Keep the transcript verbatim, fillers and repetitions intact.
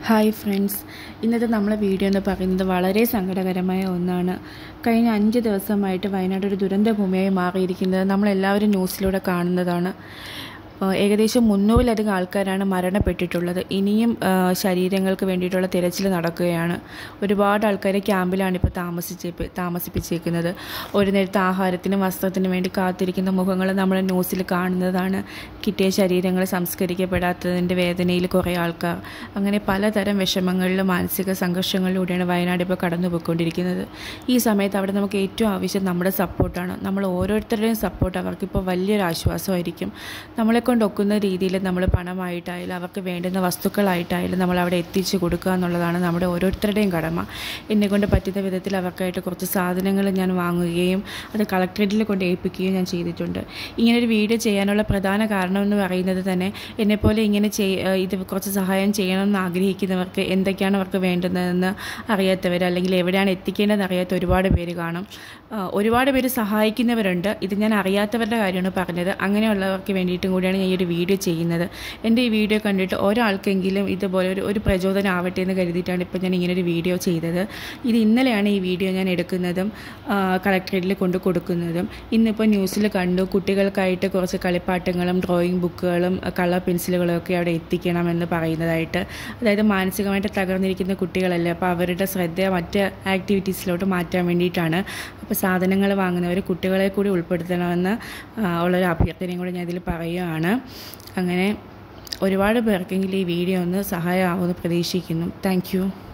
Hi friends, ഇന്നത്തെ നമ്മളെ video എന്ന് പറയുന്നത് വളരെ സങ്കടകരമായ ഒന്നാണ്. കഴിഞ്ഞ അഞ്ച് ദിവസമായിട്ട് വയനാട് ഒരു ദുരന്ത ഭൂമിയായി മാറിയിരിക്കുന്നത് നമ്മളെല്ലാവരും ന്യൂസിലൂടെ കാണുന്നതാണ്. ഏകദേശം മുന്നൂറിലധികം ആൾക്കാരാണ് മരണപ്പെട്ടിട്ടുള്ളത്. ഇനിയും ശരീരങ്ങൾക്ക് വേണ്ടിയിട്ടുള്ള തിരച്ചിൽ നടക്കുകയാണ്. ഒരുപാട് ആൾക്കാരെ ക്യാമ്പിലാണ് ഇപ്പോൾ താമസിച്ച് താമസിപ്പിച്ചേക്കുന്നത്. ഒരു നേരത്തെ ആഹാരത്തിനും വസ്ത്രത്തിനും വേണ്ടി കാത്തിരിക്കുന്ന മുഖങ്ങൾ നമ്മൾ ന്യൂസിൽ കാണുന്നതാണ്. കിട്ടിയ ശരീരങ്ങൾ സംസ്കരിക്കപ്പെടാത്തതിൻ്റെ വേദനയിൽ കുറേ ആൾക്കാർ, അങ്ങനെ പലതരം വിഷമങ്ങളിലും മാനസിക സംഘർഷങ്ങളിലൂടെയാണ് വയനാട് ഇപ്പോൾ കടന്നു പോയിക്കൊണ്ടിരിക്കുന്നത്. ഈ സമയത്ത് അവിടെ നമുക്ക് ഏറ്റവും ആവശ്യം നമ്മുടെ സപ്പോർട്ടാണ്. നമ്മൾ ഓരോരുത്തരുടെയും സപ്പോർട്ട് അവർക്കിപ്പോൾ വലിയൊരു ആശ്വാസമായിരിക്കും. നമ്മളെ കൊണ്ടൊക്കുന്ന രീതിയിൽ നമ്മൾ പണമായിട്ടായാലും അവർക്ക് വേണ്ടുന്ന വസ്തുക്കളായിട്ടായാലും നമ്മൾ അവിടെ എത്തിച്ചു കൊടുക്കുക എന്നുള്ളതാണ് നമ്മുടെ ഓരോരുത്തരുടെയും കടമ. എന്നെക്കൊണ്ട് പറ്റുന്ന വിധത്തിൽ അവർക്കായിട്ട് കുറച്ച് സാധനങ്ങൾ ഞാൻ വാങ്ങുകയും അത് കളക്ട്രേറ്റിൽ കൊണ്ട് ഏൽപ്പിക്കുകയും ഞാൻ ചെയ്തിട്ടുണ്ട്. ഇങ്ങനൊരു വീഡിയോ ചെയ്യാനുള്ള പ്രധാന കാരണം എന്ന് പറയുന്നത് തന്നെ എന്നെപ്പോലെ ഇങ്ങനെ ചെയ് ഇത് കുറച്ച് സഹായം ചെയ്യണമെന്ന് ആഗ്രഹിക്കുന്നവർക്ക് എന്തൊക്കെയാണ് അവർക്ക് വേണ്ടുന്നതെന്ന് അറിയാത്തവർ, അല്ലെങ്കിൽ എവിടെയാണ് എത്തിക്കേണ്ടതെന്ന് അറിയാത്ത ഒരുപാട് പേര് കാണും. ഒരുപാട് പേര് സഹായിക്കുന്നവരുണ്ട്. ഇത് ഞാൻ അറിയാത്തവരുടെ കാര്യമാണ് പറഞ്ഞത്. അങ്ങനെയുള്ളവർക്ക് വേണ്ടിയിട്ടും കൂടിയാണ് ഞാൻ ഈ ഒരു വീഡിയോ ചെയ്യുന്നത്. എൻ്റെ ഈ വീഡിയോ കണ്ടിട്ട് ഒരാൾക്കെങ്കിലും ഇതുപോലെ ഒരു ഒരു പ്രചോദനം ആവട്ടെ എന്ന് കരുതിയിട്ടാണ് ഇപ്പോൾ ഞാൻ ഇങ്ങനൊരു വീഡിയോ ചെയ്തത്. ഇത് ഇന്നലെയാണ് ഈ വീഡിയോ ഞാൻ എടുക്കുന്നതും കളക്ട്രേറ്റിൽ കൊണ്ട് കൊടുക്കുന്നതും. ഇന്നിപ്പോൾ ന്യൂസിൽ കണ്ടു കുട്ടികൾക്കായിട്ട് കുറച്ച് കളിപ്പാട്ടങ്ങളും ഡ്രോയിങ് ബുക്കുകളും കളർ പെൻസിലുകളും ഒക്കെ അവിടെ എത്തിക്കണമെന്ന് പറയുന്നതായിട്ട്. അതായത് മാനസികമായിട്ട് തകർന്നിരിക്കുന്ന കുട്ടികളല്ലേ, അപ്പോൾ അവരുടെ ശ്രദ്ധ മറ്റ് ആക്ടിവിറ്റീസിലോട്ട് മാറ്റാൻ വേണ്ടിയിട്ടാണ്. അപ്പോൾ സാധനങ്ങൾ വാങ്ങുന്നവർ കുട്ടികളെ കൂടി ഉൾപ്പെടുത്തണമെന്ന് ഉള്ളൊരു അഭ്യർത്ഥനയും കൂടി ഞാൻ ഇതിൽ പറയുകയാണ്. അങ്ങനെ ഒരുപാട് പേർക്കെങ്കിലും ഈ വീഡിയോ ഒന്ന് സഹായമാവുമെന്ന് പ്രതീക്ഷിക്കുന്നു. Thank U.